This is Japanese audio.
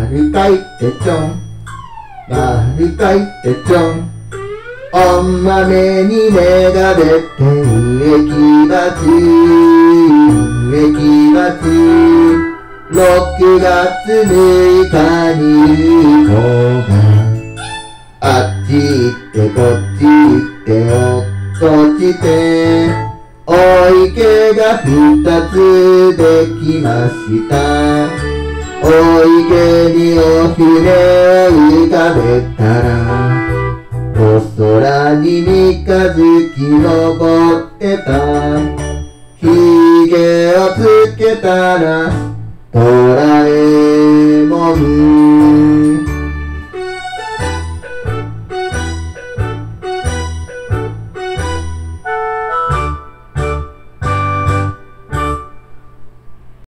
丸かいてちょん丸かいてちょんお豆に芽が出て植木鉢植木鉢6月6日に子があっち行ってこっち行って落っこちてお池が2つできましたお池にお船を浮かべたらお空に三日月昇ってたひげをつけたら